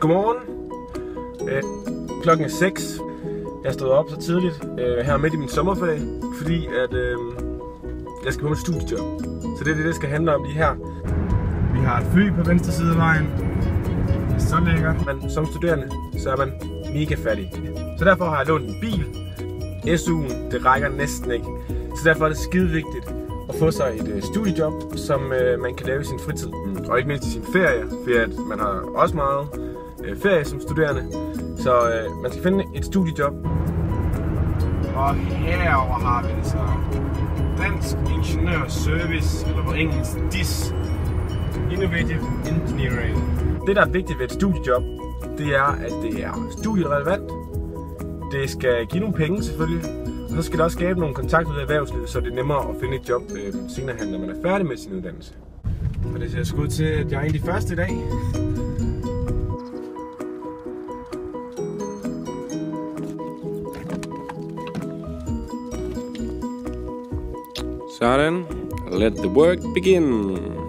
Godmorgen. Klokken er 6. Jeg stod op så tidligt her midt i min sommerferie, fordi at jeg skal på mit studiejob. Så det er det, det skal handle om lige her. Vi har et fly på venstre side af vejen. Det er så lækkert. Men som studerende, så er man mega fattig. Så derfor har jeg lånt en bil. SU'en, det rækker næsten ikke. Så derfor er det skide vigtigt at få sig et studiejob, som man kan lave i sin fritid. Og ikke mindst i sin ferie, for man har også meget ferie som studerende. Så man skal finde et studiejob. Og herover har vi det så. Dansk Ingeniør Service, eller på engelsk DIS. Innovative Engineering. Det, der er vigtigt ved et studiejob, det er, at det er studierelevant. Det skal give nogle penge selvfølgelig. Og så skal det også skabe nogle kontakter ud af erhvervslivet, så det er nemmere at finde et job senere hen, når man er færdig med sin uddannelse. Og det ser sgu ud til, at jeg er en af de første i dag. Sådan, let the work begin.